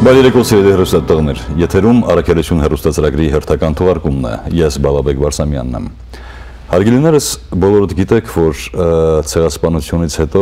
Բարերեկո սիրելի հեռուստատողներ, եթերում Արաքելություն հեռուստացրագրի հերթական թողարկումն է, ես Բալաբեկ Վարսամյանն եմ։ Հարգելիներս, բոլորդ գիտեք, որ ցեղասպանությունից հետո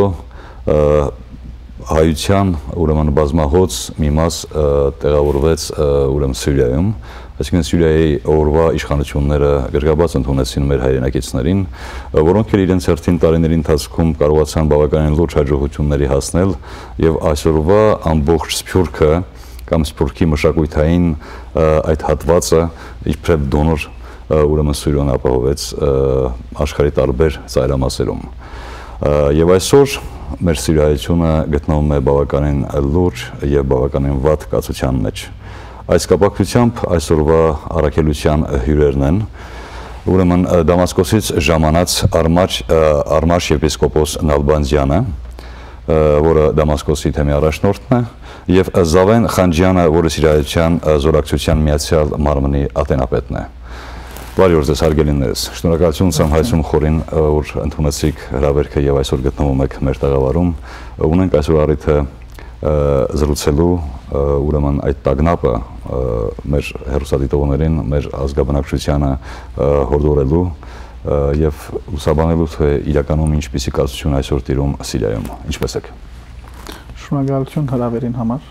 հայության ուրեմն բազմահոց մի մաս տեղավորվեց ուրեմն Սիրիայում, այսինքն Սիրիայի օրվա իշխանությունները գրգռված ընդունեցին մեր հայրենակիցներին, որոնք իրենց հերթին տարիների ընթացքում կարողացան բավականին լուրջ հաջողությունների հասնել եւ այսօրվա ամբողջ Սփյուռքը կամ Սփյուռքի մշակութային այդ հատվածը իբրև դոնոր ուրեմն Սիրիան ապահովեց աշխարհի տարբեր ծայրամասերում։ Եվ այսօր մեր Սիրիայությունը գտնվում է բավականին լուրջ եւ բավականին վատ կացության մեջ։ Այս կապակցությամբ այսօրվա առաքելության հյուրերն են ուրեմն Դամասկոսից ժամանած Արմաշ եպիսկոպոս Նալբանդյանը, որը Դամասկոսի թեմի առաջնորդն է, եւ Զավեն Խանջյանը, որը Սիրիայության զորակցության միացյալ մարմնի ատենապետն է։ Բարի օր ձեզ հարգելիներս, շնորհակալություն ցամ հայցում խորին, որ ընդունեցիք հրավերքը եւ այսօր գտնվում եք մեր տաղավարում։ Ունենք այսօր առիթը զրուցելու ուրեմն այդ տագնապը մեր հեռուստադիտողներին, մեր ազգաբնակչությանը հորդորելու եւ ուսաբանելու թե իրականում ինչպիսի կացություն այսօր տիրում Սիրիայում։ Ինչպես եք։ Շնորհակալություն հրավերին համար։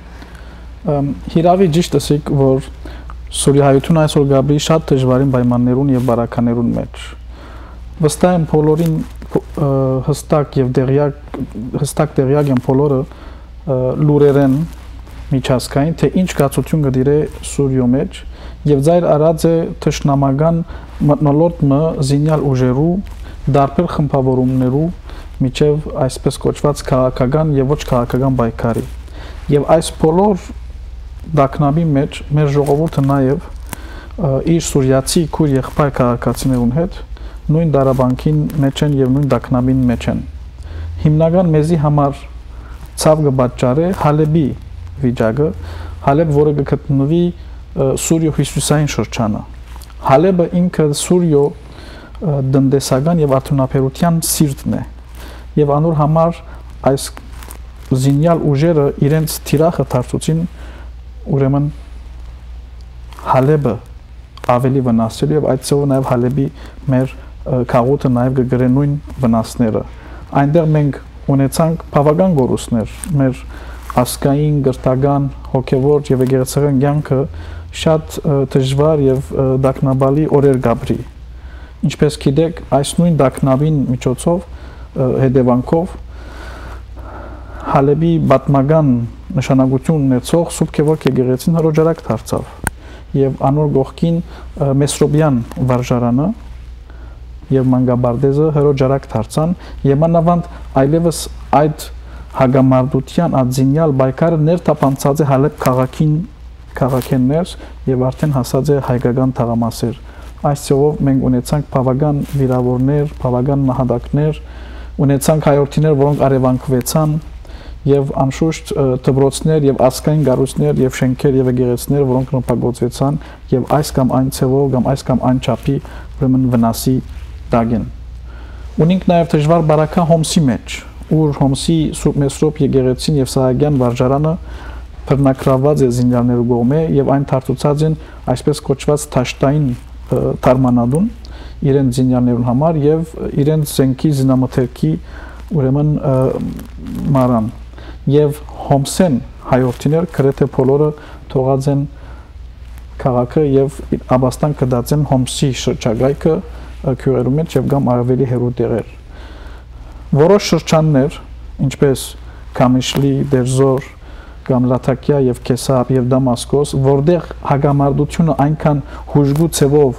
Հիրավի ճիշտ ասեք, որ Սուրիայություն այսօր գաբի շատ դժվարին պայմաններուն եւ բարականերուն մեջ։ Վստահ եմ բոլորին հստակ տեղյակ են բոլորը լուրերեն միջազգային, թե ինչ կացություն կդիրե Սուրիո մեջ եւ ձայր արած է թշնամական մտնոլորտը զինյալ ուժերու դարբեր խմբավորումներու միջև այսպես կոչված քաղաքական եւ ոչ քաղաքական պայքարի եւ այս բոլոր դակնաբի մեջ մեր ժողովուրդը նաեւ իր սուրիացի քուր եղբայր քաղաքացիներուն հետ նույն դարաբանքին մեջ են եւ նույն դակնաբին մեջ են հիմնական մեզի համար ցավ կբաճարե Հալեբի վիճակը Հալեբ, որը գտնվի Սուրիո հյուսիսային շրջանը Հալեբը ինքը Սուրիո դնդեսական եւ արդյունաբերության սիրտն է եւ անոր համար այս զինյալ ուժերը իրենց թիրախը դարձուցին ուրեմն Հալեբը ավելի վնասել եւ այդ ծովը նաեւ Հալեբի մեր քաղաքը նաեւ կգրե նույն վնասները այնտեղ մենք ունեցանք բավական գորուսներ մեր ասկային գրթական հոգեվոր եւ եկեղեցական կյանքը շատ դժվար եւ դակնաբալի օրեր գաբրի ինչպես գիտեք այս նույն դակնաբին միջոցով հետևանքով Հալեբի պատմական նշանակություն ունեցող Սուրբ Գևորգ եկեղեցին հրոջարակ դարձավ եւ անոր գողքին Մեսրոբյան վարժարանը եւ մանգաբարդեզը հրոջարակ դարձան եւ մանավանդ այլևս այդ հագամարտության ածինյալ բայկարը ներթափանցած է Հալեբ քաղաքին ներս եւ արդեն հասած է հայկական թաղամասեր այս ծովով մենք ունեցանք բավական վիրավորներ, բավական նահատակներ, ունեցանք հայրենիներ, որոնք արևանքվեցան եւ անշուշտ դպրոցներ եւ ասկային գառույցներ եւ շենքեր եւ եկեղեցիներ, որոնք նպագործվեցան եւ այս կամ այն ծովով կամ այս կամ այն չափի ուրեմն վնասի դագեն։ Ունենք նաեւ դժվար բարակա Հոմսի մեջ, ուր Հոմսի Սուրբ Մեսրոպ եկեղեցին եւ Սահակյան վարժարանը բռնակրաված է զինյալներու կողմէ եւ այն դարձուցած են այսպես կոչված թաշտային թարմանադուն իրենց զինյալներուն համար եւ իրենց զենքի զինամթերքի ուրեմն մարան եւ Հոմսեն հայորդիներ գրեթե բոլորը թողած են քաղաքը եւ աբաստան կդածեն Հոմսի շրջակայքը քյուրերու մեջ եւ կամ ավելի հեռու տեղեր որոշ շրջաններ ինչպես Կամիշլի, Դերզոր, կամ Լաթակիա եւ Քեսապ եւ Դամասկոս, որտեղ հագամարտությունը այնքան հուժգու ցևով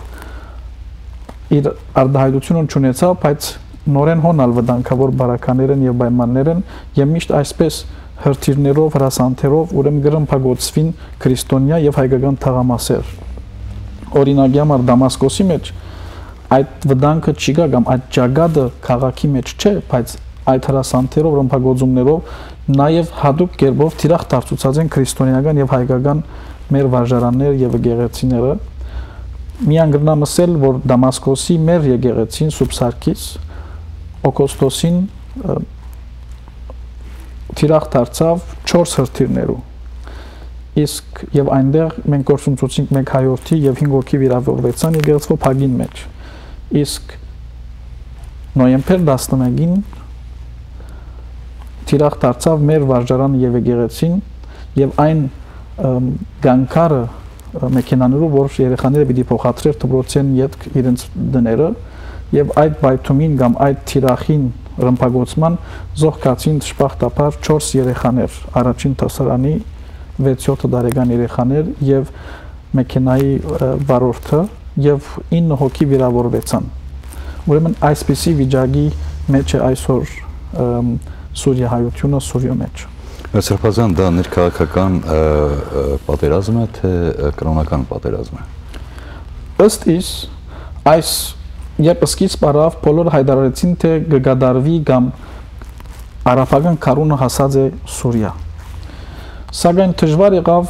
իր արդահայտությունը ունեցավ, բայց նորեն հոնալ վտանգավոր բարականերն եւ պայմաններն եւ միշտ այսպես հրթիռներով, հրասանթերով ուրեմն գրմփագործվին քրիստոնյա եւ հայկական թաղամասեր։ Օրինակի համար Դամասկոսի մեջ այդ վտանգը չի գա կամ այդ ճագադը քաղաքի մեջ չէ, բայց այդ հրասանթերով, ռմփագործումներով նաև հատուկ կերպով թիրախ դարձուցած են քրիստոնեական եւ հայկական մեր վարժարաններ եւ եկեղեցիները։ Միան գրնամ ասել, որ Դամասկոսի մեր եկեղեցին Սուրբ Սարգիս օգոստոսին թիրախ դարձավ 4 հրթիռներով իսկ եւ այնտեղ մենք գործունեությունից մեկ հայորդի եւ 5 հոգի վիրավորվեցան եկեղեցու փագին մեջ իսկ նոյեմբեր 11-ին թիրախ դարձավ մեր վարժարանը եւ եկեղեցին եւ այն գանկարը մեքենաներով որ երեխաները պիտի փոխադրեր դպրոցեն յետք իրենց դները եւ այդ բայթումին կամ այդ թիրախին ռմբագործման զոհկացին դժբախտաբար 4 երեխաներ առաջին դասարանի 6-7 տարեկան երեխաներ եւ մեքենայի վարորդը եւ 9 հոգի վիրավորվեցան ուրեմն այսպիսի վիճակի մեջ է այսօր Սուրիա հայությունը Սուրիո մեջ Սրբազան դա ներքաղաքական պատերազմ է թե կրոնական պատերազմ է ըստ իս այս երբ սկիզբ առավ բոլորը հայտարարեցին թե կգադարվի կամ արաբական քարունը հասած է Սուրիա սակայն դժվար եղավ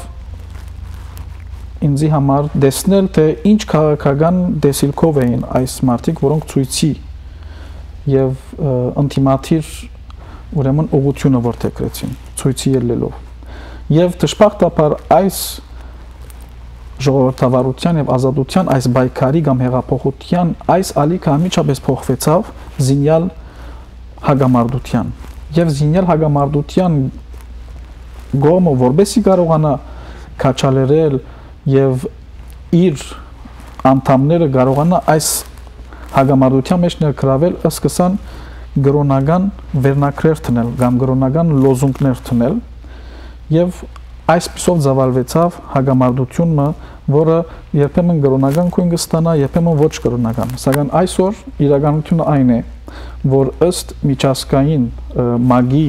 ինձի համար տեսնել թե ինչ քաղաքական դեսիլքով էին այս մարդիկ որոնք ցույցի եւ ինտիմատիր ուրեմն ուղղությունը որթեքրեցին ցույցի ելնելով եւ դժբախտաբար այս ժողովրդավարության եւ ազատության այս բայկարի կամ հեղափոխության այս ալիքը ամիջապես փոխվեցավ զինյալ հագամարտության եւ զինյալ հագամարտության գոմը որբեսի կարողանա քաչալերել եւ իր անդամները կարողանա այս հագամարտության մեջ ներգրավել սկսան գրոնական վերնակրեր տնել կամ գրոնական լոզունգներ տնել եւ այսպիսով զավալվեցավ հագամարտությունը որը երբեմն գրոնական քույն կստանա երբեմն ոչ գրոնական սակայն այսօր իրականությունը այն է որ ըստ միջազգային մագի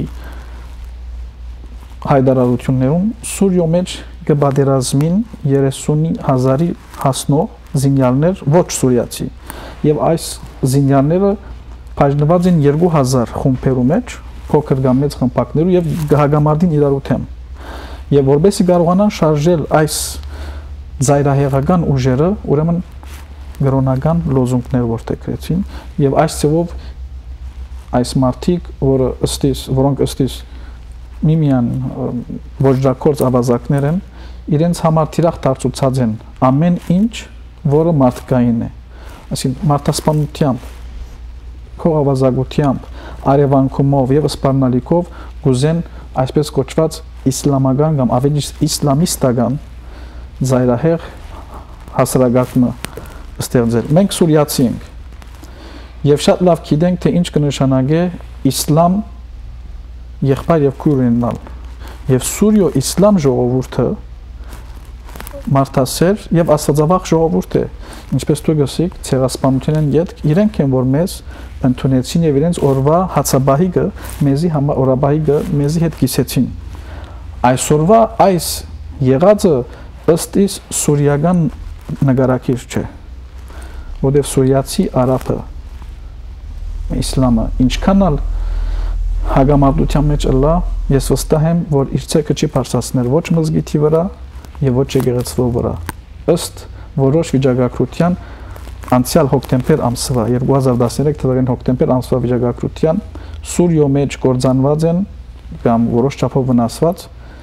հայտարարություններում Սուրիո մեջ կբادرազմին 30,000-ի հասնող զինյալներ ոչ սուրիացի եւ այս զինյալները բաժնված են 2,000 խումբերու մեջ փոքր կամ մեծ խմբակներու եւ հագամարտին իրարութեմ եւ որբեսի կարողանան շարժել այս զայրահեղական ուժերը ուրեմն գրոնական լոզունգներ որտեղեցին եւ այս ծովով այս մարտիկ որոնք ըստիս միմյան ոչրակորց ավազակներ են իրենց համար թիրախ դարձուցած են ամեն ինչ որը մարդկային է այսինքն մարդասպանությամբ քողավազակությամբ արևանքումով եւ սպառնալիքով գուզեն այսպես կոչված իսլամական կամ ավելի իսլամիստական զայրահեղ հասարակությունը ստեղծել մենք սուրիացի ենք եւ շատ լավ գիտենք թե ինչ կնշանակե իսլամ եղբայր եւ քույր ունենալ եւ Սուրիո իսլամ ժողովուրդը մարդասեր եւ աստվածավախ ժողովուրդ է ինչպես դուք ասիք ցեղասպանության յետք իրենք են որ մեզ ընդունեցին եւ իրենց օրվա հացաբահիգը մեզի համար օրաբահիգը մեզի հետ կիսեցին այսօրվա այս եղածը ըստ իս սուրիական նկարակիր չէ որտեղ սուրիացի արաբը իսլամը ինչքանալ հագամարտության մեջ ըլլա ես վստահ եմ որ իր ցեկը չի բարձրացնել ոչ մզգիթի վրա եւ ոչ եկեղեցու վրա ըստ որոշ վիճակագրության անցյալ հոկտեմբեր ամսվա 2013 թվականի հոկտեմբեր ամսվա վիճակագրության Սուրիո մեջ կործանված են կամ որոշ չափով վնասված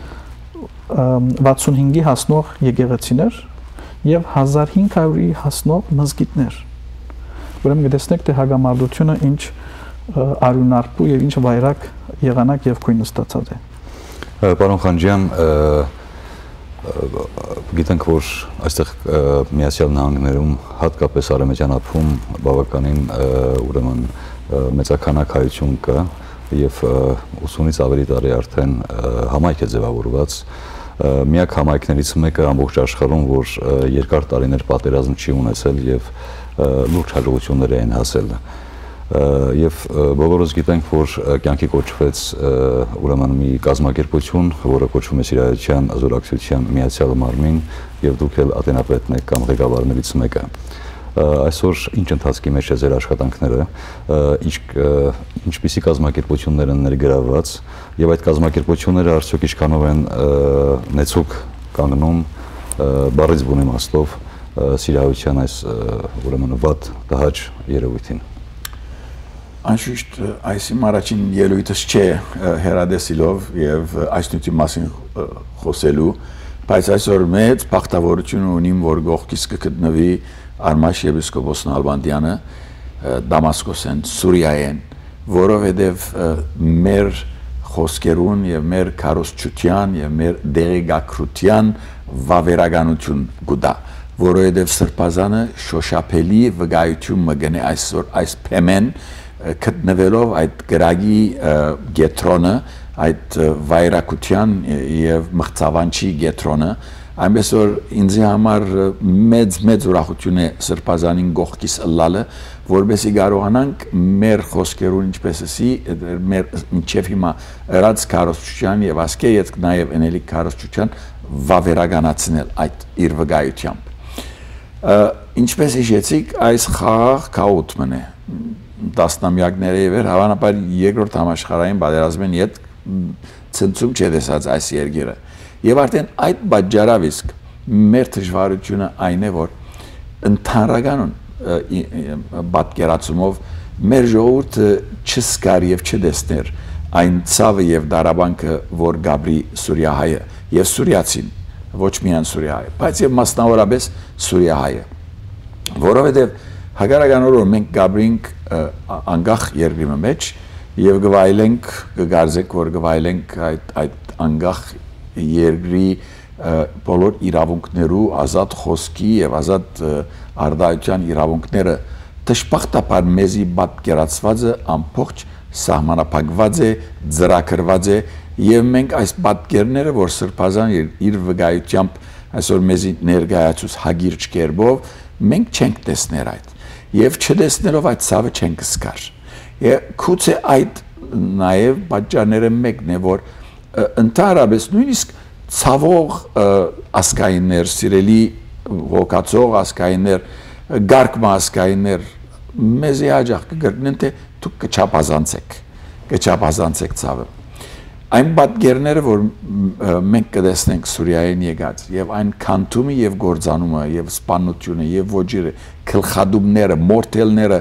65-ի հասնող եկեղեցիներ եւ 1500-ի հասնող մզգիթներ ուրեմն գտեսնեք թե հագամարտությունը ինչ արյունարբու եւ ինչ վայրակ եղանակ եւ քույն ստացած է Պարոն Խանջյան գիտենք որ այստեղ Միացյալ Նահանգներում հատկապես արևմտյան ափում բավականին ուրեմն մեծաքանակ հայություն կա եւ 80-ից ավելի տարի արդեն համայնք է ձևավորված միակ համայնքներից մեկը ամբողջ աշխարհում որ երկար տարիներ պատերազմ չի ունեցել եւ լուրջ հաջողություններ են հասել եւ բոլորս գիտենք որ կյանքի կոչվեց ուրեմն մի կազմակերպություն որը կոչվում է Սիրայության ազորակցության միացյալ մարմին եւ դուք էլ ատենապետն եք կամ ղեկավարներից մեկը այսօր ինչ ընթացքի մեջ է ձեր աշխատանքները ինչպիսի կազմակերպություններ են ներգրավված եւ այդ կազմակերպությունները արդյոք ինչքանով են նեցուկ կանգնում բառից բուն իմաստով Սիրայության այս ուրեմն վատ տհաճ երևույթին Անշուշտ այս իմ առաջին ելույթս չէ հերադեսիլով եւ այս նյութի մասին խոսելու Բայց այսօր մեծ բախտավորություն ունիմ, որ գողքիս կգտնվի Արմաշ եպիսկոպոս Նալբանդյանը Դամասկոսեն, Սուրիայեն, որովհետև մեր խոսքերուն եւ մեր քարոզչության եւ մեր դեղեկագրության վավերականություն գուտա, որովհետև Սրբազանը շոշափելի վկայություն մգնե այսօր այս փեմեն գտնվելով այդ գրագի գետրոնը, այդ վայրակության եւ մղծավանչի գետրոնը, այնպես որ ինձ համար մեծ ուրախություն է Սրբազանին գողքիս ըլլալը, որովհետեւ կարողանանք մեր խոսքերուն ինչպես էսի մեր մինչև հիմա ըրած քարոզչության եւ ասկե յետք նաեւ էնելի քարոզչության վավերականացնել այդ իր վկայությամբ։ Ինչպես հիշեցիք, այս խաղ քաոթմն է տասնամյակներ է վեր, հավանաբար երկրորդ համաշխարհային պատերազմին հետ ցնցում չդեսած այս երկիրը։ Եվ արդեն այդ պատճառով իսկ մեր դժվարությունը այն է, որ ընդհանրականon պատկերացումով մեր ժողովուրդը չսկար եւ չդեսներ այն ցավը եւ դարաբանքը, որ Գաբրի Սուրիահայը եւ Սուրիացին, ոչ միայն Սուրիահայը, բայց եւ մասնավորապես Սուրիահայը, որովհետեւ հագարականորեն մենք Գաբրինք անկախ երկրի մեջ եւ գվայլենք կգարձենք, որ գվայլենք այդ անկախ երկրի բոլոր իրավունքներու ազատ խոսքի եւ ազատ արտահայտության իրավունքները դժբախտաբար մեզի պատկերացվածը ամբողջ սահմանափակված է, ծրագրված է եւ մենք այս պատկերները, որ Սրբազան իր վկայությամբ այսօր մեզի ներկայացուց հագիրճ կերպով մենք չենք տեսներ այդ եւ չտեսնելով այդ ցավը չենք զգար։ Եվ քուցե այդ նաեւ պատճառները մեկն է, որ ընդհանրապես նույնիսկ ցավող ասկայիններ, սիրելի ողացող ասկայիններ, գարկմա ասկայիններ մեզի հաջող կգտնեն թե դուք կչափազանցեք ցավը։ Այն պատկերները, որ մենք կտեսնենք Սուրիայեն եկած եւ այն քանթումը եւ գործանումը եւ սպանությունը եւ ոճիրը, գլխադումները, մորթելները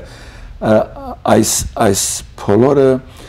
այս բոլորը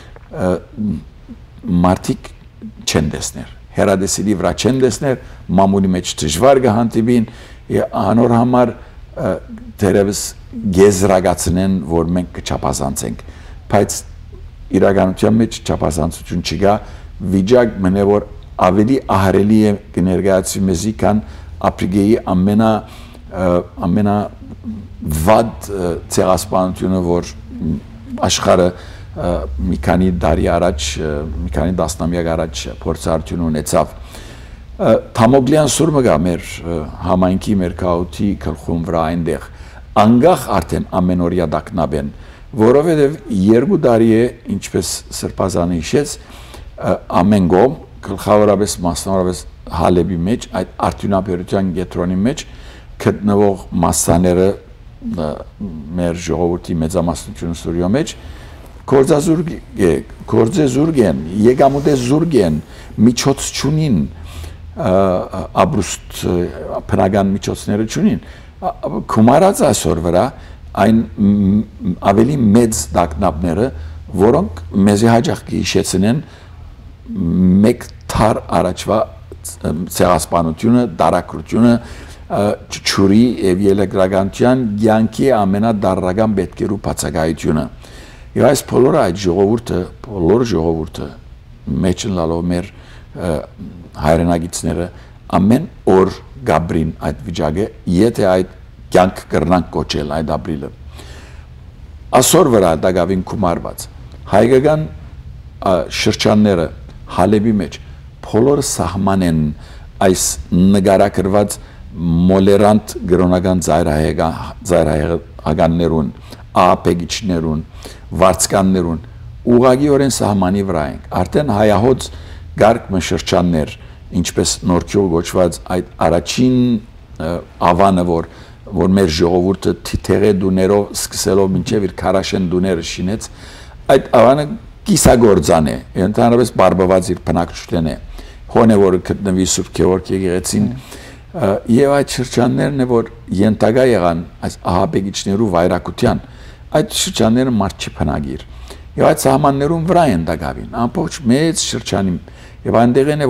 մարդիկ չեն տեսներ, հերադեսիլի վրա չեն տեսներ, մամուլի մեջ դժվար կհանդիպին եւ անոր համար դերևս գեզրագացնեն, որ մենք կչափազանցենք, բայց իրականության մեջ չափազանցություն չկա, վիճակ մնե որ ավելի ահրելի է կներկայացվի մեզի, քան ապրիգեի ամենա վատ ցեղասպանությունը, որ աշխարհը մի քանի տարի առաջ, մի քանի տասնամյակ առաջ փորձառություն ունեցավ։ Թամոգլյան սուրմը գա մեր համայնքի, մեր քաղաքի գլխում վրա այնտեղ, անկախ արդեն ամենօրյա դակնաբեն, որովհետև 2 տարի է, ինչպես Սրբազանը հիշեց, ամեն կողմ, գլխավորապես մասնավորապես Հալեբի մեջ, այդ արդյունաբերության կենտրոնի մեջ գտնվող մասաները մեր ժողովրդի մեծամասնությունը Սուրիո մեջ գործեզուրկ են, եկամուտեզուրկ են, միջոց չունին, ապրուստ բնական միջոցները չունին, գումարած այսօր վրա այն ավելի մեծ դակնապները, որոնք մեզի հաջող կհիշեցնեն մեկ թար առաջվա ցեղասպանությունը, դարակրությունը, չուրի եւ ելեկրականության յանքի ամենադառնական պետքերու բացակայությունը։ Եվ այս բոլորը այդ ժողովուրդը մեջ լալով մեր հայրենագիցները ամեն օր Գաբրին այդ վիճակը, եթե այդ կյանք կրնանք կոչել այդ ապրիլը։ Ասոր վրա դակավին կումարված հայկական շրջանները Հալեբի մեջ բոլորը սահման են այս նկարագրված մոլերանտ գրոնական ծայրահեղականներուն, աղապեգիչներուն, վարձկաններուն, ուղղակիորեն սահմանի վրա ենք։ Արդեն հայահոց գարկմը շրջաններ, ինչպես նորքյով գոչված այդ առաջին ավանը, որ մեր ժողովուրդը թիթեղե դուներով սկսելով մինչև իր քարաշեն դուները շինեց, այդ ավանը կիսագործան է, ընդհանրապես բարբված իր բնակչութեն է, հոն է, որ գտնվի Սուրբ Գևորգ եկեղեցին, եւ այդ շրջաններն է, որ ենթակա եղան այս ահաբեկիչներու վայրակության, այդ շրջանները մարդ չի բնագիր, եւ այդ սահմաններուն վրա են դակավին, ամբողջ մեծ շրջանի, եւ այնտեղն է, որ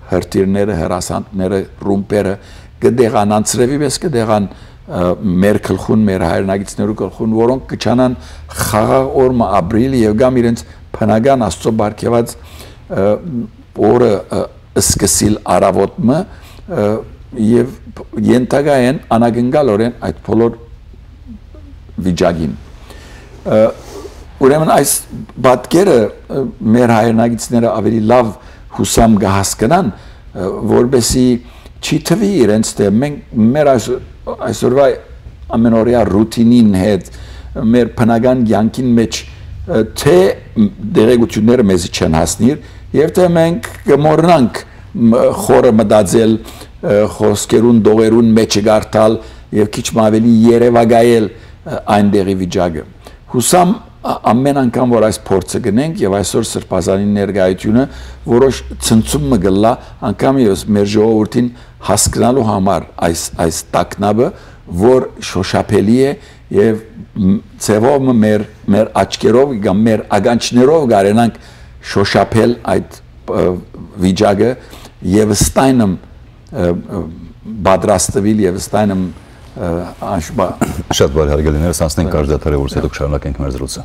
հրթիռները, հրասանները, ռումպերը կդեղան անցրևի պես կդեղան մեր գլխուն, մեր հայրենագիտներու գլխուն, որոնք կչանան խաղաղ օրը ապրիլ եւ գամ իրենց բնական աստծո բարգեված օրը սկսիլ արավոտը եւ ենթակայեն անագնգալորեն այդ բոլոր վիճակին ուրեմն այս բատկերը մեր հայրենագիտները ավելի լավ հուսամ կհասկանան որբեսի չի թվի իրենց թե մեր այսօրվա ամենօրյա ռուտինին հետ մեր բնական կյանքին մեջ թե դերեկությունները մեզի չեն հասնիր եւ թե մենք կմոռանանք խորը մտածել խոսքերուն դողերուն մեջ գարտալ եւ քիչ ավելի երևակայել այն դերի վիճակը հուսամ ամեն անգամ որ այս փորձը գնենք եւ այսօր սրբազանի ներկայությունը որոշ ցնցում մգլա անգամ եւս մեր ժողովրդին հասկանալու համար այս տակնաբը որ շոշափելի է եւ ծեվով մեր աչքերով կամ մեր ագանչներով գարենանք շոշափել այդ վիճակը եւ ստայնմ բادرաստվել եւ ստայնմ անշուշտ շատ բարի հարգելիներս անցնենք կարճ դադարի որից հետո կշարունակենք մեր զրույցը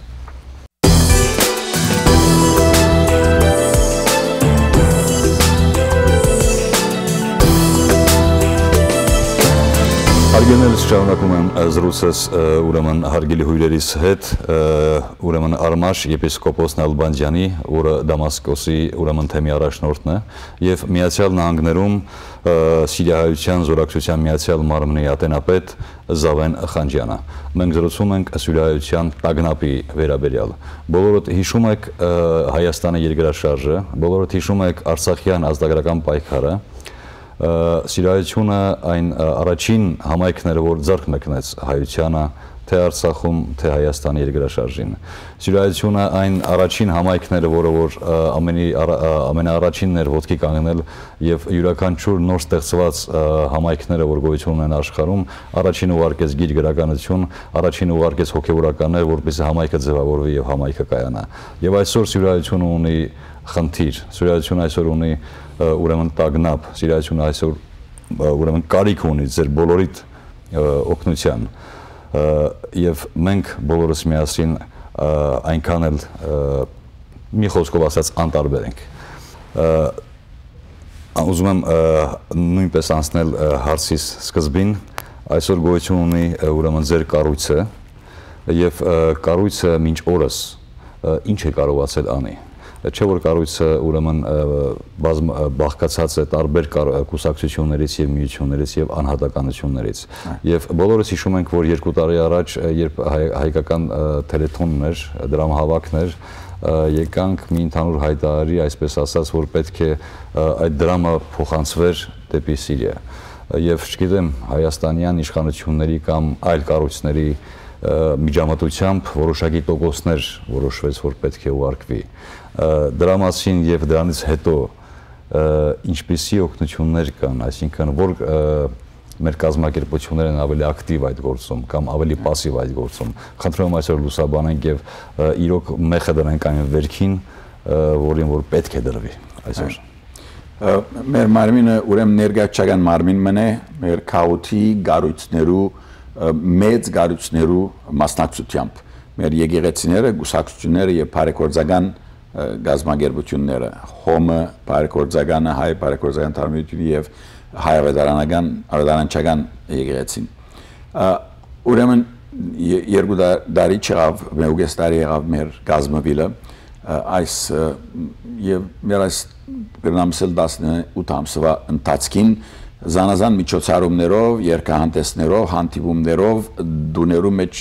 Հարգելիներս շարունակում եմ զրույցս ուրեմն հարգելի հյուրերիս հետ ուրեմն Արմաշ եպիսկոպոս Նալբանդյանի որը Դամասկոսի ուրեմն թեմի առաջնորդն է եւ Միացյալ Նահանգներում Սիրիայության զորակցության Միացյալ Մարմնի ատենապետ Զավեն Խանջյանը մենք զրուցում ենք Սիրիայության տագնապի վերաբերյալ բոլորդ հիշում եք Հայաստանի երկրաշարժը բոլորդ հիշում եք Արցախյան ազգագրական պայքարը Սիրիայությունը այն առաջին համայնքները որ ձեռք մեկնեց հայությանը թե Արցախում թե Հայաստանի երկրաշարժին Սիրիայությունը այն առաջին համայնքները որը որ ամենաառաջինն էր ոտքի կանգնել եւ յուրաքանչյուր նոր ստեղծված համայնքները որ գոյություն ունեն աշխարհում առաջին ուղարկեց գիր գրականություն առաջին ուղարկեց հոգեվորականներ որպեսզի համայնքը ձևավորվի եւ համայնքը կայանա եւ այսօր Սիրիայությունը ունի խնդիր Սիրիայությունը այսօր ունի ուրեմն տագնապ Սիրիայությունը այսօր ուրեմն կարիք ունի ձեր բոլորիդ օգնության եւ մենք բոլորս միասին այնքան էլ մի խոսքով ասած անտարբեր ենք ուզում եմ նույնպես անցնել հարցիս սկզբին այսօր գոյություն ունի ուրեմն ձեր կառույցը եւ կառույցը մինչ օրս ինչ է կարողացել անի Չէ որ կառույցը ուրեմն բաղկացած է տարբեր կուսակցություններից եւ միություններից եւ անհատականություններից եւ բոլորս հիշում ենք որ 2 տարի առաջ երբ հայկական տելեթոնն էր դրամահավաքներ եկանք մի ընդհանուր հայտարարի այսպես ասած որ պետք է այդ դրամը փոխանցվեր դեպի Սիրիա եւ չգիտեմ հայաստանյան իշխանությունների կամ այլ կառույցների միջամտությամբ որոշակի տոկոսներ որոշվեց որ պետք է ուղարկվի դրա մասին եւ դրանից հետո ինչպիսի օգնություններ կան այսինքն որ մեր կազմակերպություններն ավելի ակտիվ այդ գործում կամ ավելի пассив այդ գործում խնդրում եմ այսօր լուսաբանենք եւ իրոք մեխը դրանք այն վերքին որին որ պետք է դրվի այսօր մեր մարմինը ուրեմն ներգաղթական մարմին մնե մեր քաոթի գառույցներու մեծ գառույցներու մասնակցությամբ մեր եկեղեցիները գուսակցությունները եւ բարեգործական գազագերբությունները հոմը բարեգործականը հայ բարեգործական տարբերությունը եւ հայ ավետարանչական եկեղեցին ուրեմն 2 տարի չավ մեուգես տարի եղավ մեր գազմավիլը այս եւ մեր այս գրնամսել 18 ամսվա ընթացքին զանազան միջոցառումներով երկհանդեսներով հանդիպումներով դուներու մեջ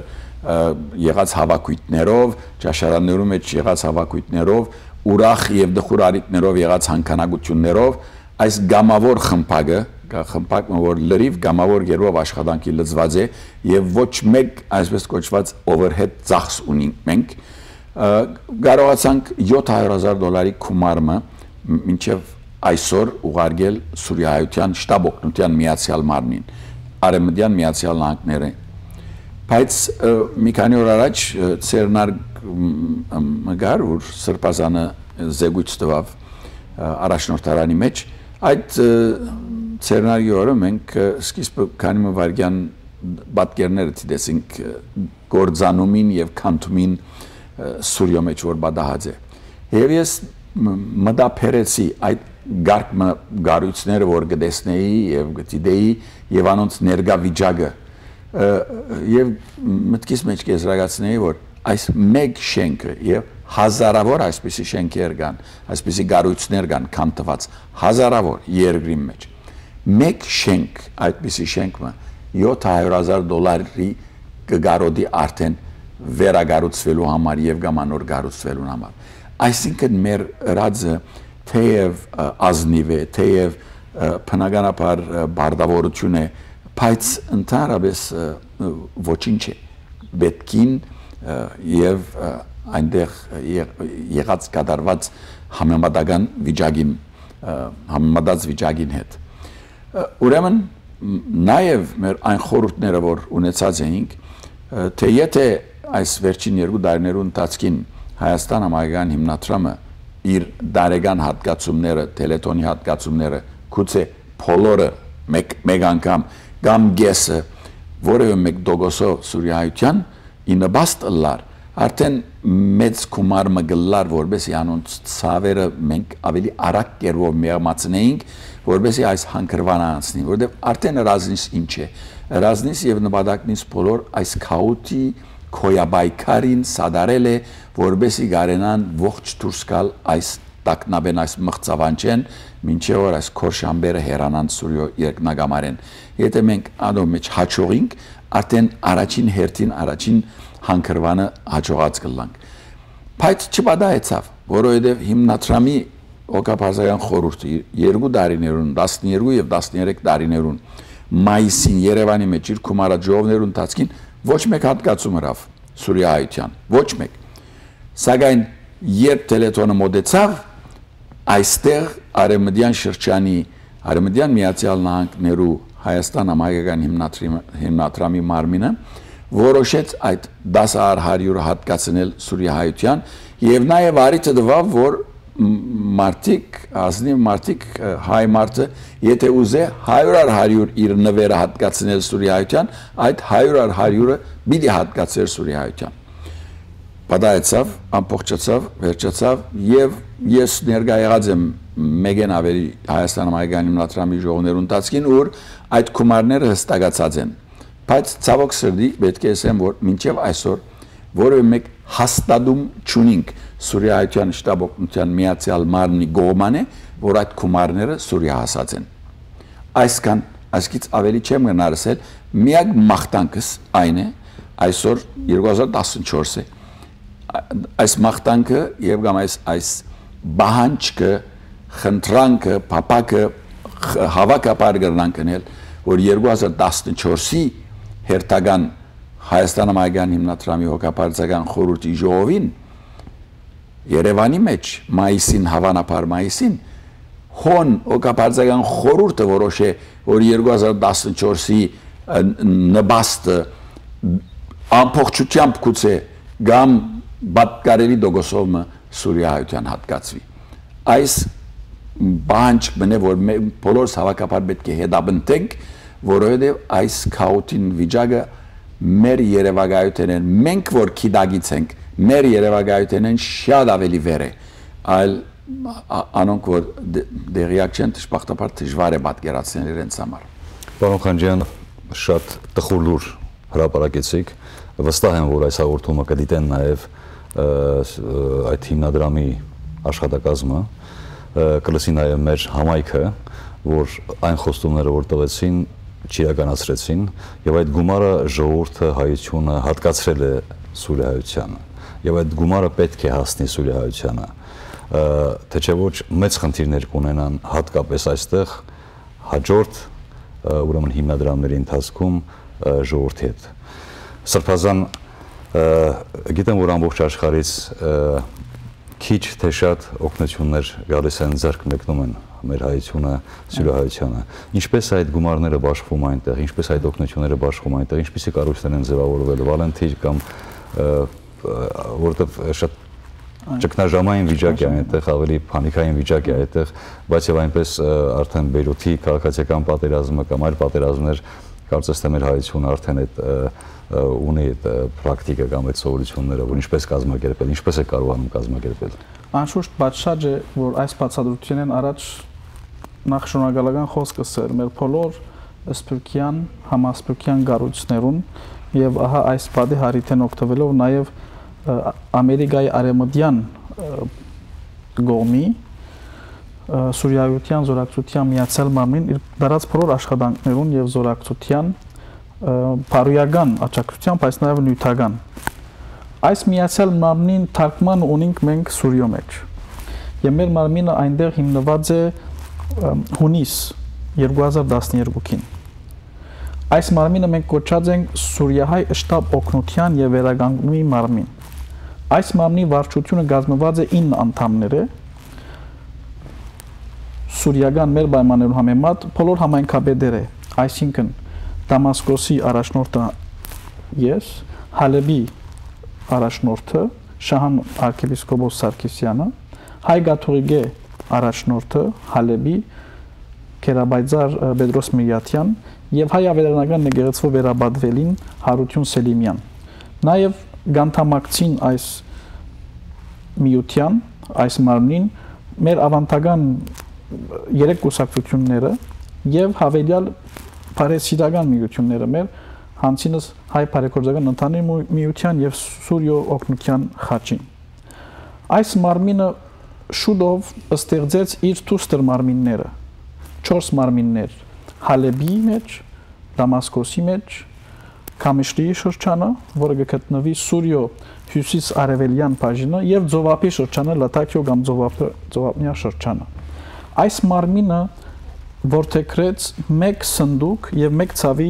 եղած հավաքույթներով, ճաշարաններու մեջ եղած հավաքույթներով, ուրախ եւ դխուր արիտներով եղած հանքանակություններով այս գամավոր խմբակը, խմբակը որ լրիվ գամավոր գերով աշխատանքի լծված է եւ ոչ մեկ այսպես կոչված overhead ծախս ունենք մենք կարողացանք $700,000 գումարը մինչեւ այսօր ուղարկել Սուրիայության շտաբ օգնության Միացյալ Մարմնին, Արեմեդյան Միացյալ Նահանգները Բայց մի քանի օր առաջ Ցերնար մգար որ սրբազանը զեկույց տվավ առաջնորդարանի մեջ այդ սցենարի օրը մենք սկիզբը քանի վայրկյան պատկերները դիտեցինք գործանումին եւ քանթումին Սուրիա մեջ որ բադահած է եւ ես մտափերեցի այդ գարույցները որ գտեսնեի եւ գտիդեի եւ անոնց ներգա վիճակը եւ մտքիս մեջ կեզրակացնեի որ այս մեկ շենքը եւ հազարավոր այսպիսի շենքեր կան այսպիսի գարույցներ կան քանթված հազարավոր երկրի մեջ մեկ շենք այդպիսի շենքը $700,000 կգարոդի արդեն վերագառուցվելու համար եւ գամանոր գառուցվելու համար այսինքն մեր ռածը թեև ազնիվ է թեև բնականաբար բարդավորություն է բայց ընդհանրապես ոչինչ է պետքին եւ այնտեղ եղած կատարված համեմատական վիճակին համեմատած վիճակին հետ ուրեմն նաև մեր այն խորհուրդները որ ունեցած էինք թե եթե այս վերջին 2 տարիներու ընթացքին Հայաստան համայնքային հիմնադրամը իր դարեգան հատկացումները տելետոնի հատկացումները գուցե բոլորը մեկ անգամ կամ գեսը որևէ մեկ դոգոսով Սուրիայության ինաբաստ լար արդեն մեծ կումար մգլար որբեսի անոնց ցավերը մենք ավելի արագ կերվով միամացնեինք որբեսի այս հանգրվանը անցնի որովհետև արդեն ռազնիս ինչ է ռազնիս եւ նպատակնից բոլոր այս քաուտի քոյաբայքարին սադարել է որբեսի գարենան ողջ դուրս գալ այս տակնաբեն այս մղծավանջեն մինչև որ այս քորշամբերը հերանան Սուրիո երկնագամարեն եթե մենք անո մեջ հաջողենք արդեն առաջին հերթին առաջին հանգրվանը հաջողած կլանք բայց չպատահեցավ որովհետև հիմնադրամի օկապազայան խորհուրդը 2 տարիներուն 12 եւ 13 տարիներուն մայիսին Երևանի մեջ իր կումարաջողներուն ընթացքին ոչ մեկ հատկացում հրավ Սուրիայության ոչ մեկ սակայն երբ տելետոնը մոտեցավ այստեղ արեմդյան շրջանի արեմդյան միացյալ նահանգներու Հայաստան համայնքային հիմնադրամի մարմինը որոշեց այդ 10,100 հատկացնել Սուրիայության եւ նաեւ արիթը դվավ որ մարտիկ ազնիվ մարտիկ հայ մարտը եթե ուզե 100,100 իր նվերը հատկացնել Սուրիայության այդ 100,100-ը պիտի հատկացներ Սուրիայության պատահեցավ ամբողջացավ վերջացավ եւ ես ներկա եղած եմ մեգեն ավելի Հայաստան համայնքային հիմնադրամի ժողովներուն ընթացքին որ այդ գումարները հստակացած են բայց ցավոք սրտի պետք է ասեմ որ մինչև այսօր որևէ մեկ հաստատում չունենք Սուրիայության շտաբօգնության միացյալ մարմնի կողմանը որ այդ գումարները Սուրիա հասած են այսքան այսքից ավելի չեմ գնարսել միակ մաղթանքս այն է այսօր 2014 է այս մաղթանքը եւ կամ այս բահանջքը խնդրանքը փապակը հավաքապար կրնանք անել որ 2014-ի հերթական Հայաստան համայնքային հիմնադրամի հոգապարծական խորհրդի ժողովին Երևանի մեջ մայիսին հավանաբար մայիսին հոն հոգապարծական խորհուրդը որոշ է որ 2014-ի նպաստը ամբողջությամբ գուցե կամ բատկարելի դոգոսովը Սուրիայության հատկացվի այս բանջ մնե որ բոլորս հավաքապար պետք է հետապնդենք որովհետև այս քաոտին վիճակը մեր երևակայութենեն մենք որ քիդագից ենք մեր երևակայութենեն շատ ավելի վեր է այլ անոնք որ դերիակ չեն դժբախտաբար դժվար է պատկերացնել իրենց համար Պարոն Խանջյան շատ տխուր լուր հրապարակեցիք վստահ եմ որ այս հաղորդումը կդիտեն նաև այդ հիմնադրամի աշխատակազմը կլսի նաև մեր համայնքը որ այն խոստումները որ տվեցին չիրականացրեցին եւ այդ գումարը ժողովուրդը հայությունը հատկացրել է Սուրիայությանը եւ այդ գումարը պետք է հասնի Սուրիայությանը թե չէ ոչ մեծ խնդիրներ կունենան հատկապես այստեղ հաջորդ ուրեմն հիմնադրամների ընթացքում ժողովրդի հետ Սրբազան գիտեմ որ ամբողջ աշխարհից քիչ թե շատ օգնություններ գալիս են ձեռք մեկնում են մեր հայությունը, Սուրիայությանը։ Ինչպես այդ գումարները բաշխվում այնտեղ, ինչպես այդ օգնությունները բաշխվում այնտեղ, ինչպիսի կառույցներ են ձևավորվել, վոլոնտիր կամ որովհետև շատ ճգնաժամային վիճակ է այնտեղ, ավելի փանիկային վիճակ է այդտեղ, բայց եւ այնպես արդեն Բեյրութի քաղաքացիական պատերազմը կամ այլ պատերազմներ կարծես թե մեր հայությունը արդեն այդ ունի այդ պրակտիկա կամ այդ սովորությունները, որ ինչպես կազմակերպել, ինչպես է կարողանում կազմակերպել։ Անշուշտ բացաճ է, որ այս բացատրությունն առաջ նախ շնորհակալական խոսք ասել մեր բոլոր սփյուռքյան, համասփյուռքյան գառույցներուն եւ ահա այս բադի հարիթեն օգտվելով նաեւ Ամերիկայի արևմտյան գոմի Սուրիայության զորակցության միացյալ մարմին իր դարած բոլոր աշխատանքներուն եւ զորակցության բարոյական աջակցության, բայց նաեւ նյութական այս միացյալ մարմնին թարգման ունենք մենք Սուրիո մեջ եւ մեր մարմինը այնտեղ հիմնված է հունիս 2012-ին այս մարմինը մենք կոչած ենք Սուրիահայ շտաբ օգնության եւ վերագանգնումի մարմին այս մարմնի վարչությունը կազմված է 9 անդամներ Սուրիական մեր պայմաններուն համեմատ բոլոր համայնքաբեդեր է, այսինքն Դամասկոսի առաջնորդը ես, Հալեբի առաջնորդը Շահան arczepiskopos Սարգսյանը, հայ գաթողիկե առաջնորդը Հալեբի Կերաբայձար Պետրոս Միրյատյան եւ հայ ավերանական եկեղեցու վերաբադվելին Հարություն Սելիմյան։ Նաեւ գանթամակցին այս միության, այս մարմնին մեր ավանդական երեք կուսակցությունները եւ հավելյալ բարեսիրական միությունները մեր հանցինս հայ բարեգործական ընդհանուր միության եւ Սուրիո օգնության խաչին այս մարմինը շուտով ստեղծեց իր դուստր մարմինները 4 մարմիններ Հալեբի մեջ Դամասկոսի մեջ Կամիշլի շրջանը որը գտնվի Սուրիո հյուսիս արևելյան բաժինը եւ Ձովապի շրջանը Լատակիո կամ Ձովապնյա շրջանը այս մարմինը որթեքրեց մեկ սնդուկ եւ մեկ ցավի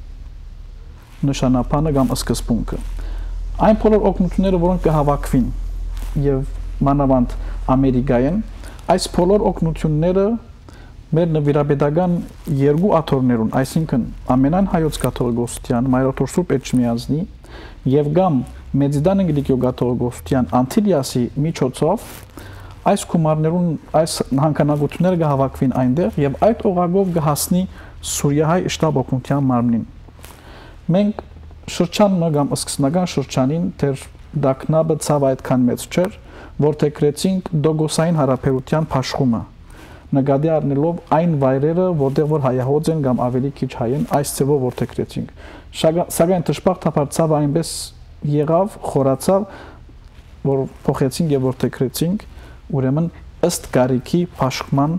նշանապանը կամ սկզբունքը այն բոլոր օգնությունները որոնք կհավաքվին եւ մանավանդ ամերիկայեն այս բոլոր օգնությունները մեր նվիրաբեդական երկու աթոռներուն այսինքն ամենայն հայոց կաթողիկոսության Մայրաթոր Սուրբ Էջմիածնի եւ կամ Մեծիդան Անգլիկիո կաթողիկոսության Անտիլիասի միջոցով այս կումարներուն այս հանքանակությունները կհավաքվին այնտեղ եւ այդ օղակով կհասնի Սուրիահայ շտաբ օգնության մարմնին մենք շրջանը կամ սկսնական շրջանին դեռ դակնաբը ցավ այդքան մեծ չէր որտեղրեցինք դոգոսային հարաբերության փաշխումը նկատի առնելով այն վայրերը որտեղ որ հայահոծ են կամ ավելի քիչ հայ են այս ծավով որտեղրեցինք սակայն դժբախտաբար ցավը այնպես եղավ խորացավ որ փոխեցինք եւ որտեղրեցինք ուրեմն ըստ կարիքի փաշխման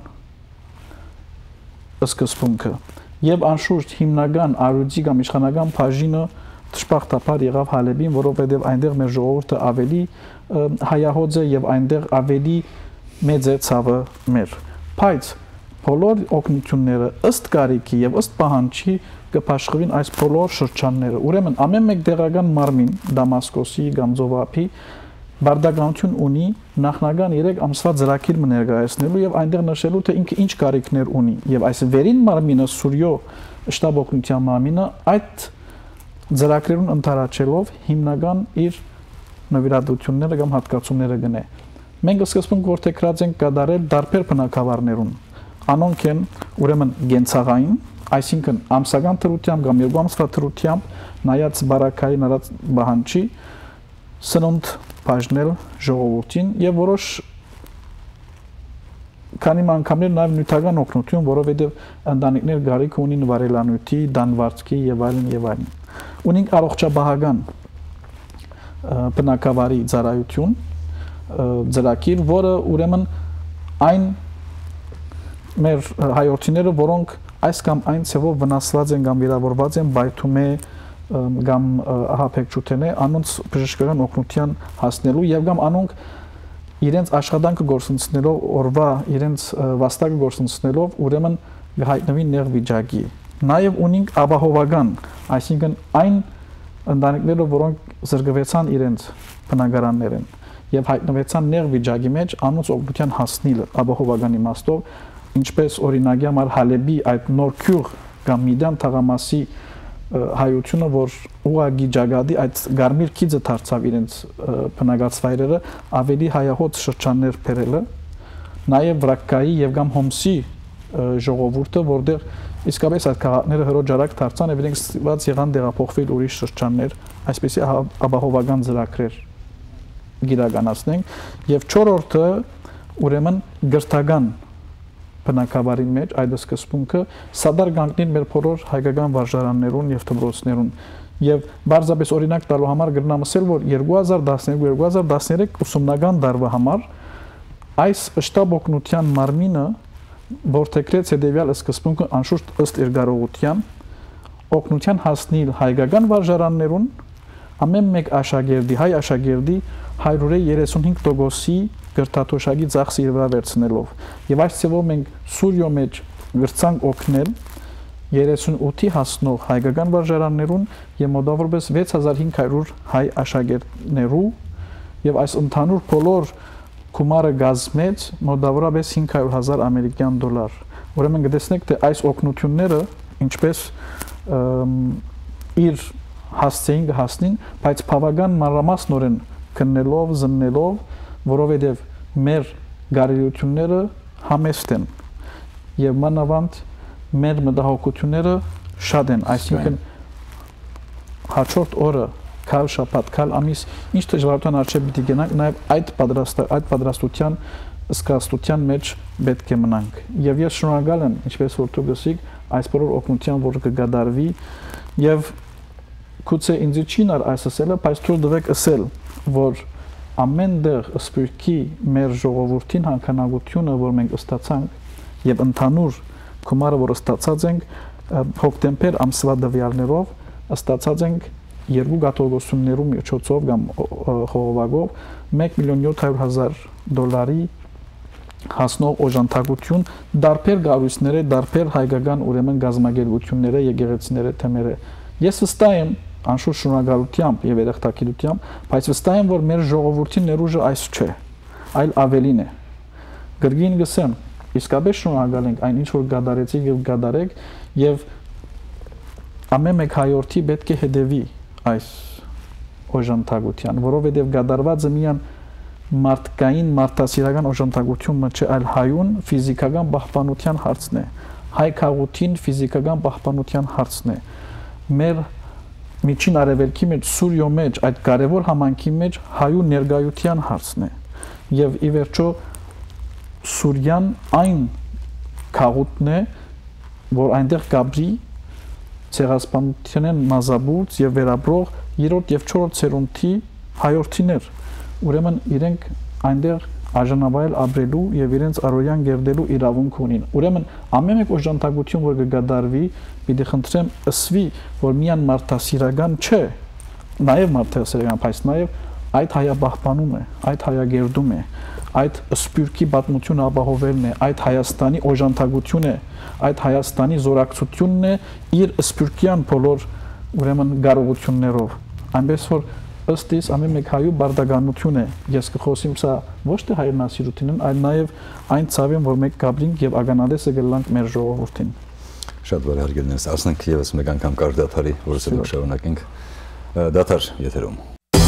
սկզբունքը եւ անշուշտ հիմնական արույցի կամ իշխանական բաժինը դժբախտաբար եղավ Հալեբին որովհետեւ այնտեղ մեր ժողովուրդը ավելի հայահոծ է եւ այնտեղ ավելի մեծ է ցավը մեր բայց բոլոր օգնությունները ըստ կարիքի եւ ըստ պահանջի կփաշխվին այս բոլոր շրջանները ուրեմն ամեն մեկ դեղական մարմին Դամասկոսի կամ Ձովապի բարդականություն ունի նախնական 3 ամսվա ծրագիր ներկայացնելու եւ այնտեղ նշելու թե ինքը ինչ կարիքներ ունի եւ այս վերին մարմինը Սուրիո շտաբ օգնության մարմինը այդ ծրագրերուն ընթարաչելով հիմնական իր նվիրատվությունները կամ հատկացումները գնե մենք սկզբում որթեքրած ենք կատարել դարբեր բնակավարներուն անոնք են ուրեմն գենցաղային այսինքն ամսական թրությամբ կամ 2 ամսվա թրությամբ նայած բարակայի նարած բանջի սնունդ բաժնել ժողովրդին եւ որոշ քանի անգամներ նաեւ նյութական օգնություն որովհետեւ ընտանիքներ գարիք ունին վարելանյութի դանվարձքի եւ այլն ունենք առողջապահական բնակավարի ծառայություն ծրագիր որը ուրեմն այն մեր հայրենիները որոնք այս կամ այն ցևով վնասված են կամ վիրավորված են բայթում է կամ ահապեկչութենե անոնց բժշկական օգնության հասնելու եւ կամ անոնք իրենց աշխատանքը գործընկնելով օրվա իրենց վաստակը գործընկնելով ուրեմն հայտնվի նեղ վիճակի նաեւ ունենք ապահովական այսինքն այն ընտանիքները որոնք զրկվեցան իրենց բնակարաններեն եւ հայտնվեցան նեղ վիճակի մեջ անոնց օգնության հասնելը ապահովական իմաստով ինչպես օրինակի համար Հալեբի այդ նոր քյուղ կամ Միդան թաղամասի հայությունը որ ուղագի ջագադի այդ Գարմիր քիծը դարձավ իրենց բնակած վայրերը ավելի հայահոտ շրջաններ բերելը նաև Վրակկայի եւ կամ Հոմսի ժողովուրդը որտեղ իսկապես այդ քաղաքները հրոջարակ դարձան եւ իրենք ստիպված եղան տեղափոխվել ուրիշ շրջաններ այսպեսի ապահովական ծրագրեր գիրականացնենք եւ 4-րդը ուրեմն գրթական բնակավարի մեջ այդ սկզբունքը սադար կանգնին մեր բոլոր հայկական վարժարաններուն եւ դպրոցներուն եւ բարձրապես օրինակ տալու համար գրնամ ասել որ 2012-2013 ուսումնական դարվա համար այս շտաբ օգնության մարմինը որթեքրեց հետեւյալ սկզբունքը անշուշտ ըստ իր կարողության օգնության հասնել հայկական վարժարաններուն ամեն մեկ աշակերտի հայ աշակերտի 135%-ի գրթաթոշակի ծախսի վրա վերցնելով եւ այս ծավալով մենք Սուրիո մեջ գրծանք օգնել 38-ի հասնող հայկական վարժարաններուն եւ մոտավորապես 6500 հայ աշակերտներու եւ այս ընդհանուր բոլոր գումարը գազմեց մոտավորապես $500,000 ամերիկյան դոլար ուրեմն գտեսնեք թե այս օգնությունները ինչպես իր հասցեին հասնին բայց բավական մանրամասնորեն քննելով զննելով որովհետև մեր գարելությունները համեստ են եւ մանավանդ մեր մտահոգությունները շատ են այսինքն հաջորդ օրը քալ շաբաթ քալ ամիս ինչ դժվարության արժե պիտի գնանք նաեւ այդ պատրաստության սկսածության մեջ պետք է մնանք եւ ես շնորհակալ եմ ինչպես որ դուք ասիք այս բոլոր օգնության որ կգադարվի եւ գուցե ինձ չինար այս ասելը բայց թույլ տվեք ասել որ ամենտեղ սպիրկի մեր ժողովրդին հանքանակությունը որ մենք ստացանք եւ ընդհանուր գումարը որ ստացած ենք հոկտեմբեր ամսվա դվյալներով ստացած ենք երկու գաթողություններու միջոցով կամ խողովակով $1,700,000 հասնող օժանդակություն դարբեր գարույցները դարբեր հայկական ուրեմն գազագերբությունները եկեղեցիները թեմերը ես վստահ եմ անշուշտ շնորհակալությամբ եւ երախտագիտությամբ, բայց վստահ եմ որ մեր ժողովրդի ներուժը այս չէ, այլ ավելին է։ Գրգին գսեմ, իսկապես շնորհակալ ենք այն ինչ որ գադարեցիք եւ գադարեք եւ ամեն մեկ հայորդի պետք է հետևի այս օժանդակության, որովհետեւ գադարվածը միան մարդկային մարդասիրական օժանդակությունը չէ, այլ հայուն ֆիզիկական պահպանության հարցն է։ Հայ քաղաքին ֆիզիկական պահպանության հարցն է։ Մեր միջին արևելքի մեջ Սուրիո մեջ այդ կարևոր համանքի մեջ հայու ներկայության հարցն է եւ ի վերջո Սուրիան այն քաղաքն է որ այնտեղ կապրի ցեղասպանության մազաբուրց եւ վերաբրող 3-րդ եւ 4-րդ ցերունթի հայորդիներ ուրեմն իրենք այնտեղ արժանավայել ապրելու եւ իրենց առօրյան գերդելու իրավունք ունին ուրեմն ամեն մեկ օժանդակություն որ կգադարվի պիտի խնդրեմ ըսվի որ միան մարդասիրական չէ նաեւ մարդասիրական բայց նաեւ այդ հայաբահբանում է այդ հայագերդում է այդ սպյուրքի պատմությունը ապահովելն է այդ Հայաստանի օժանդակությունն է այդ Հայաստանի զորակցությունն է իր սպյուրքյան բոլոր ուրեմն կարողություններով այնպես որ ըստ իս ամեն մեկ հայու բարդականություն է ես կխոսեմ սա ոչ թե հայրենասիրությունն այլ նաեւ այն ցավին որ մենք կապրինք եւ ականադեսը գլանք մեր ժողովրդին շատ բարի հարգելիներս ասենք եւս մեկ անգամ կար դաթարի որս էլ շարունակենք դաթար եթերում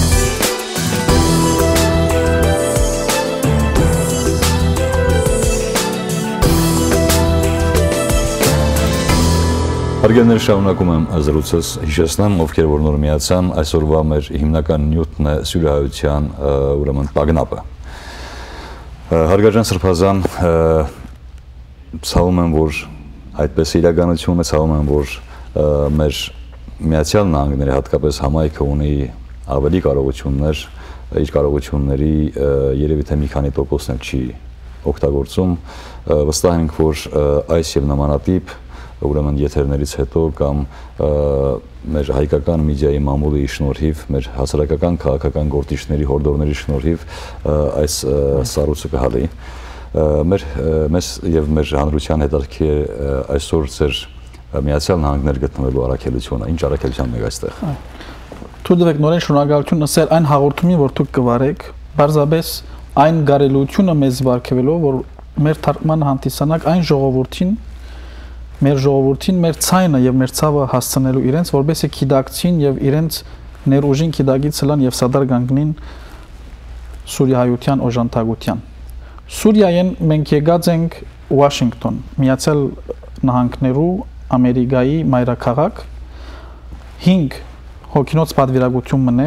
Հարգելիներ շարունակում եմ զրույցս հիշեցնեմ ովքեր որ նոր միացան այսօրվա մեր հիմնական նյութն է սյուրահայության ուրեմն տագնապը Հարգարժան սրբազան ցավում եմ որ այդպես իրականություն է ցավում եմ որ մեր Միացյալ Նահանգների հատկապես համայնքը ունի ավելի կարողություններ իր կարողությունների երևի թե մի քանի տոկոսն չի օգտագործում վստահ ենք որ այս եւ նմանատիպ ուրեմն եթերներից հետո կամ մեր հայկական մեդիայի մամուլի շնորհիվ, մեր հասարակական քաղաքական գործիչների հորդորների շնորհիվ այս սառույցը կհալի։ Մեզ եւ մեր հանրության հետաքրքիր է այսօր ծեր Միացյալ Նահանգներ գտնվելու առաքելությունը, ինչ առաքելության եք այստեղ։ Թույլ տվեք նորեն շնորհակալություն ասել այն հաղորդումին, որ դուք կվարեք, բարձրապես այն գարելությունը մեզ վարկվելով, որ մեր թարգման հանդիսանակ այն ժողովրդին մեր ժողովրդին մեր ցայնը եւ մեր ցավը հասցնելու իրենց, որովհետեւ քիդակցին եւ իրենց ներուժին քիդագից լան եւ սադար գանգնին Սուրիայության օժանդակության։ Սուրիայեն մենք եկած ենք Վաշինգտոն, Միացյալ Նահանգներու Ամերիկայի մայրաքաղաք 5 հոգինոց պատվիրակություն մնե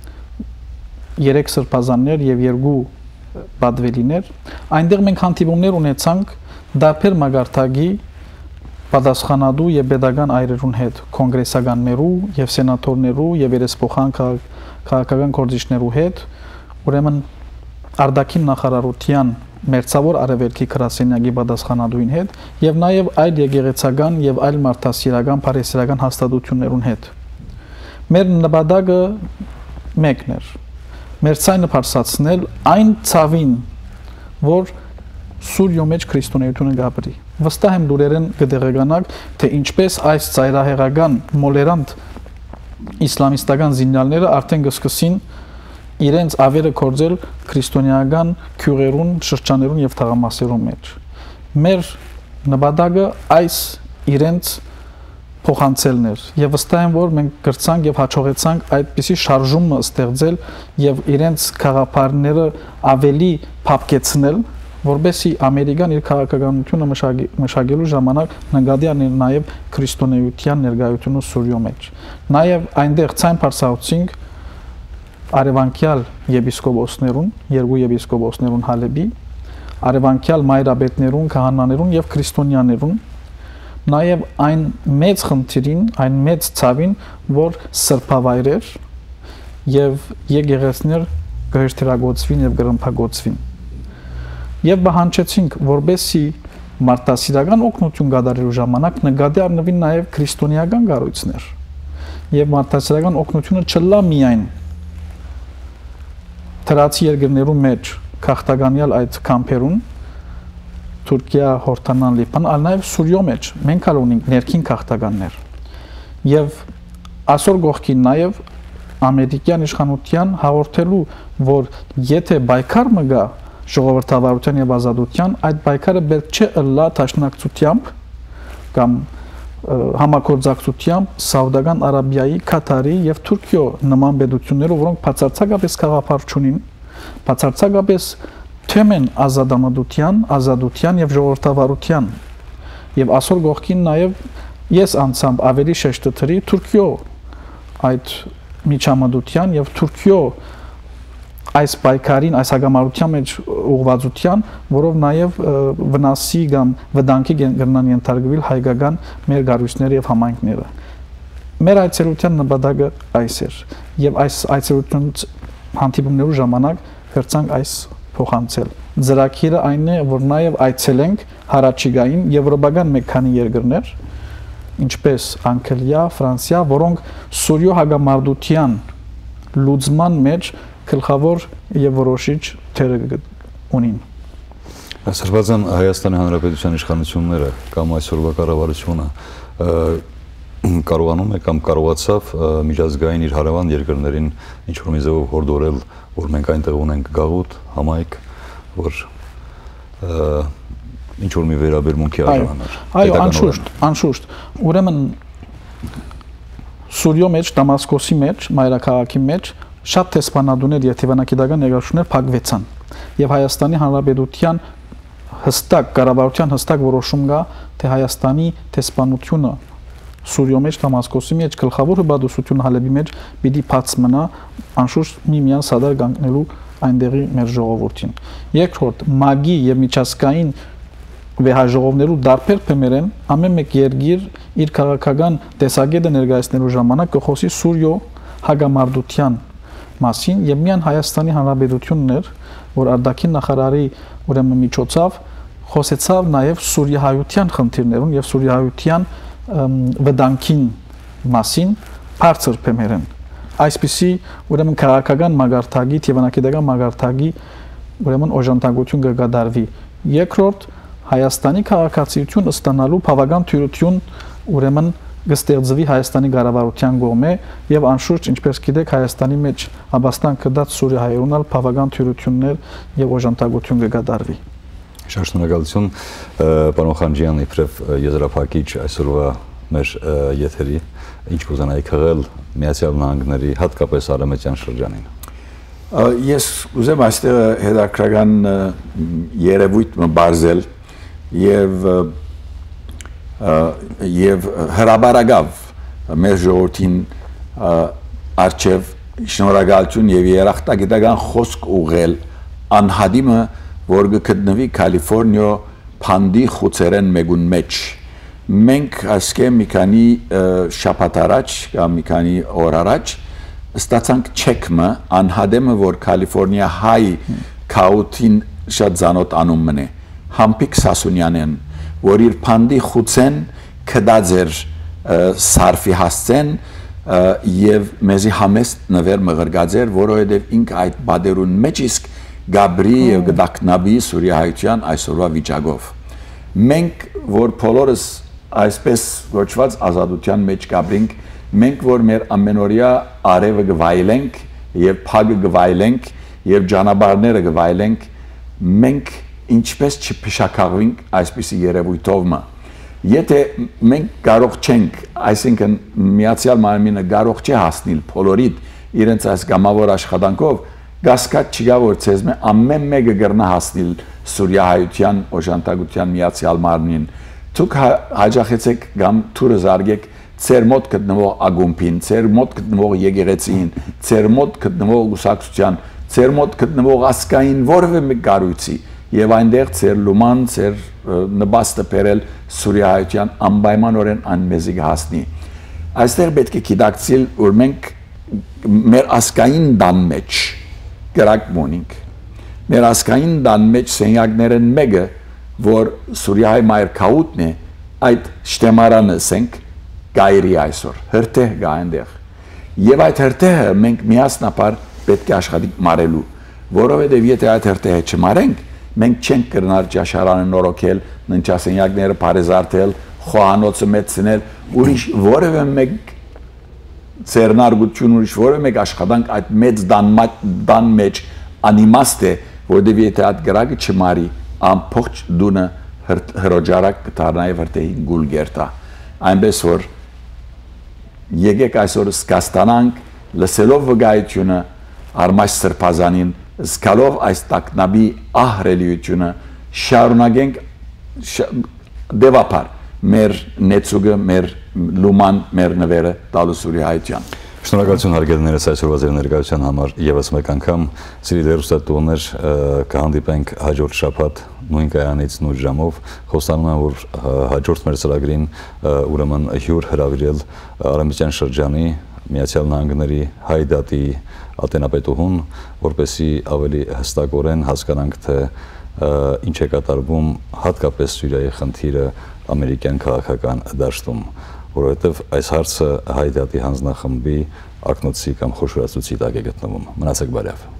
3 սրբազաններ եւ 2 պատվելիներ այնտեղ մենք հանդիպումներ ունեցանք դարբեր մագարտագի պատասխանատու եւ pedagogan այրերուն հետ կոնգրեսականներու եւ սենատորներու եւ երեսփոխան քաղաքական գործիչներու հետ ուրեմն արդակին նախարարության մերձավոր արևելքի գրասենյակի պատասխանատուին հետ եւ նաեւ այլ եկեղեցական եւ այլ մարդասիրական բարեսիրական հաստատություններուն հետ մեր նպատակը մեկն էր մեր ցայնը բարձրացնել այն ցավին որ Սուրիո մեջ քրիստոնեությունը գաբրի վստահ եմ դուրերեն կդեղեկանաք թե ինչպես այս ծայրահեղական մոլերանտ իսլամիստական զինյալները արդեն կսկսին իրենց ավերը կորձել քրիստոնեական քյուրերուն, շրջաներուն եւ թաղամասերուն մեջ։ Մեր նպատակը այս իրենց փոխանցելն էր եւ վստահ եմ որ մենք գրցանք եւ հաջողեցանք այդպիսի շարժումը ստեղծել եւ իրենց խաղապարները ավելի փափկեցնել որբեսի Ամերիկան իր քաղաքականությունը մշակելու ժամանակ նկատի առներ նաեւ քրիստոնեության ներկայությունը Սուրիո մեջ։ Նաեւ այնտեղ ցայն բարձրացինք արևանկյալ եպիսկոպոսներուն, երկու եպիսկոպոսներուն Հալեբի, արևանկյալ մայրաբետներուն, քահանաներուն եւ քրիստոնյաներուն, նաեւ այն մեծ խնդիրին, այն մեծ ցավին, որ սրբավայրեր եւ եկեղեցիներ գերտերագործվին եւ գրմփագործվին։ Եվ բանջեցինք, որբեսի մարտասիրական օգնություն կատարելու ժամանակ նկատի առնվին նաեւ քրիստոնեական կառույցներ։ Եվ մարտասիրական օգնությունը չլա միայն Թրացի երկրներու մեջ քաղաքականյալ այդ կամպերուն Թուրքիա, Հորդանան, Լիբան, այլ նաև Սուրիո մեջ մենք ալ ունենք ներքին քաղաքականներ։ Եվ այսօր գողքին նաև ամերիկյան իշխանության հաղորդելու, որ եթե բայկար մը գա ժողովրդավարության եւ ազատության, այդ բայկարը պետք չէ ըլլա տաշնակցությամբ կամ համագործակցությամբ Սաուդական Արաբիայի, Կատարի եւ Թուրքիո նման պետություններով, որոնք բացարձակապես խաղապար չունին, բացարձակապես թեմ են ազատության եւ ժողովրդավարության։ Եվ այսօր գողքին նաեւ ես անցամբ ավելի շեշտտրի Թուրքիո այդ միջամտության եւ Թուրքիո այս պայքարին, այս հագամարության մեջ ուղղվածության, որով նաև վնասի կամ վտանգի կգրնան ենթարկվել հայկական մեր գառույցները եւ համայնքները։ Մեր այցելության նպատակը այս էր եւ այս այցելության հանդիպումներու ժամանակ հերցանք այս փոխանցել։ Ծրագիրը այն է, որ նաև այցելենք հարաճիգային եվրոպական մեկ քանի երկրներ, ինչպես Անգլիա, Ֆրանսիա, որոնք Սուրիո հագամարտության լուծման մեջ գլխավոր եւ որոշիչ թեր ունին։ Ասրբազան Հայաստանի Հանրապետության իշխանությունները կամ այսօրվա կառավարությունը կարողանում է կամ կարողացավ միջազգային իր հարևան երկրներին ինչ-որ մի ձևով հորդորել, որ մենք այնտեղ ունենք գաղութ, համայնք, որ ինչ-որ մի վերաբերմունքի արժանանար։ Այո, անշուշտ։ Ուրեմն Սուրիո մեջ, Դամասկոսի մեջ, մայրաքաղաքի մեջ շատ տեսփանադուներ եւ թիվանակիդական ներկայացումներ փակվեցան եւ Հայաստանի Հանրապետության հստակ կառավարության հստակ որոշում կա թե Հայաստանի տեսփանությունը Սուրիո մեջ Դամասկոսի մեջ գլխավոր հբադուսությունը Հալեբի մեջ պիտի բաց մնա անշուշտ միմյան սադար կանգնելու այնտեղի մեր ժողովրդին երկրորդ մագի եւ միջազգային վեհաժողովներու դարբեր փեմերեն ամեն մեկ երկիր իր քաղաքական տեսակետը ներկայացնելու ժամանակ կխոսի Սուրիո հագամարտության մասին եւ միան Հայաստանի Հանրապետությունն էր, որ արտաքին նախարարի ուրեմն միջոցով խոսեցավ նաեւ Սուրիահայության խնդիրներուն եւ Սուրիահայության վտանգին մասին բարձր փեմերեն։ Այսպիսի ուրեմն քաղաքական մագարտագի, թիվանակիդական մագարտագի ուրեմն օժանդակություն կգադարվի։ Երկրորդ Հայաստանի քաղաքացիություն ստանալու բավական թյուրություն ուրեմն կստեղծվի Հայաստանի կառավարության կողմէ եւ անշուշտ ինչպես գիտեք Հայաստանի մեջ ապաստան կդած Սուրիայում բավական թյուրություններ եւ օժանդակություն կգադարվի։ Շնորհակալություն, պարոն Խանջյան, իբրև եզրափակիչ այսօրվա մեր եթերի, ինչ կուզենայիք հղել Միացյալ Նահանգների, հատկապես Արևմտյան շրջանին։ Ես ուզեմ այստեղ հետաքրքրական երևույթ բարձել եւ հրաբարագավ մեր ժողովրդին արչեւ շնորհակալություն եւ երախտագիտական խոսք ուղղել անհադիմը, որ գտնվի Կալիֆոռնիա փանդի խուցերեն մեգուն մեջ։ Մենք ասկե մի քանի շաբաթ առաջ կամ մի քանի օր առաջ ստացանք չեկը անհադեմը, որ Կալիֆոռնիա հայ քաութին շատ զանոթ անունն է, Համպիկ Սասունյանեն, որ իր փանդի խուցեն կդած էր սարֆի հասցեն եւ մեզի համեստ նվեր մղրգած էր, որովհետեւ ինք այդ բادرուն մեջ իսկ գաբրի եւ գդակնաբի Սուրիայության այսօրվա վիճակով։ Մենք որ բոլորս այսպես ոչված ազատության մեջ գաբրինք, մենք որ մեր ամենօրյա արևը գվայելենք եւ փագը գվայելենք եւ ջանաբարները գվայելենք, մենք ինչպես չփշակաղվենք այսպիսի երևույթով։ Եթե մենք կարող չենք, այսինքն Միացյալ Նահանգները կարող չէ հասնել բոլորիդ իրենց այս գամավոր աշխատանքով, գասկած չկա որ ցեզ մե ամեն մեկը գրնա հասնել Սուրիայության օժանդակության Միացյալ Նահանգներին։ Դուք հաջողեցեք կամ թուրը զարգեք ծեր մոտ գտնվող ագումբին, ծեր մոտ գտնվող եկեղեցին, ծեր մոտ գտնվող ուսակցության, ծեր մոտ գտնվող ասկային որևէ մի կառույցի եւ այնտեղ ծեր լուման, ծեր նպաստը բերել Սուրիայության անպայմանորեն անմեզի հասնի։ Այստեղ պետք է գիտակցել, որ մենք մեր ասկային դան մեջ գրակ մոնինք։ Մեր ասկային դան մեջ սենյակներն մեկը, որ Սուրիայի մայր քաուտն է, այդ շտեմարանը սենք գայրի այսօր, հրտեհ գա այնտեղ։ Եվ այդ հրտեհը մենք միասնապար պետք է աշխատենք մարելու, որովհետև եթե այդ հրտեհը չմարենք, մենք չենք կրնար ճաշարանը նորոգել, ննչասենյակները բարեզարդել, խոհանոցը մեծնել, ուրիշ որևէ մեկ ծերնարգություն, ուրիշ որևէ մեկ աշխատանք այդ մեծ դան մեջ անիմաստ է, որովհետև եթե այդ գրակը չմարի, ամբողջ դունը հրոջարակ կդառնա եւ հրտեհին գուլ գերտա։ Այնպես որ եկեք այսօր սկաստանանք լսելով վկայությունը Արմաշ Սրբազանին, զգալով այս տակնաբի ահռելիությունը, շարունակենք դեպապար մեր նեցուգը, մեր լուման, մեր նվերը տալու Սուրիայության։ Շնորհակալություն հարգելիներս այսօրվա ձեր ներկայության համար եւս մեկ անգամ։ Սիրելի դերուսատուներ, կհանդիպենք հաջորդ շաբաթ նույն կայանից նույն ժամով։ Խոստանում եմ, որ հաջորդ մեր ծրագրին ուրեմն հյուր հրավիրել Արևմտյան շրջանի Միացյալ Նահանգների հայ դատի ատենապետուհուն, որպեսզի ավելի հստակորեն հասկանանք, թե ինչ է կատարվում հատկապես Սուրիայի խնդիրը ամերիկյան քաղաքական դաշտում, որովհետև այս հարցը հայ դատի հանձնախմբի ակնոցի կամ խոշորացուցի տակ է գտնվում։ Մնացեք բարյավ։